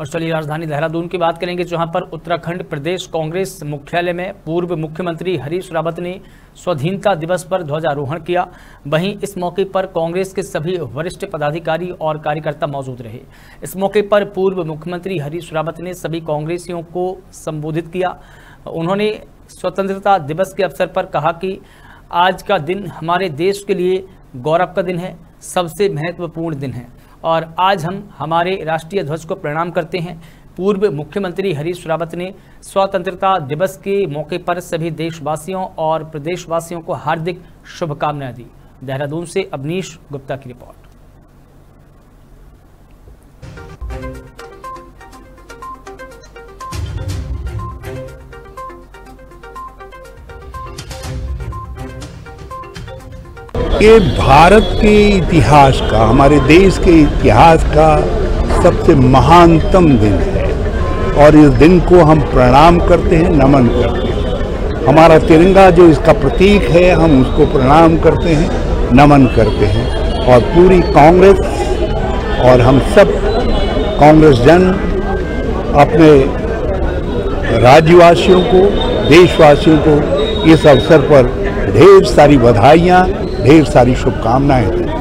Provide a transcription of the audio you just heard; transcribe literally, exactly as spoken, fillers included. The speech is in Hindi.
और चलिए राजधानी देहरादून की बात करेंगे, जहां पर उत्तराखंड प्रदेश कांग्रेस मुख्यालय में पूर्व मुख्यमंत्री हरीश रावत ने स्वाधीनता दिवस पर ध्वजारोहण किया। वहीं इस मौके पर कांग्रेस के सभी वरिष्ठ पदाधिकारी और कार्यकर्ता मौजूद रहे। इस मौके पर पूर्व मुख्यमंत्री हरीश रावत ने सभी कांग्रेसियों को संबोधित किया। उन्होंने स्वतंत्रता दिवस के अवसर पर कहा कि आज का दिन हमारे देश के लिए गौरव का दिन है, सबसे महत्वपूर्ण दिन है और आज हम हमारे राष्ट्रीय ध्वज को प्रणाम करते हैं। पूर्व मुख्यमंत्री हरीश रावत ने स्वतंत्रता दिवस के मौके पर सभी देशवासियों और प्रदेशवासियों को हार्दिक शुभकामनाएं दी। देहरादून से अवनीश गुप्ता की रिपोर्ट। ये भारत के इतिहास का, हमारे देश के इतिहास का सबसे महानतम दिन है और इस दिन को हम प्रणाम करते हैं, नमन करते हैं। हमारा तिरंगा जो इसका प्रतीक है, हम उसको प्रणाम करते हैं, नमन करते हैं। और पूरी कांग्रेस और हम सब कांग्रेस जन अपने राज्यवासियों को, देशवासियों को इस अवसर पर ढेर सारी बधाइयाँ, ढेर सारी शुभकामनाएं।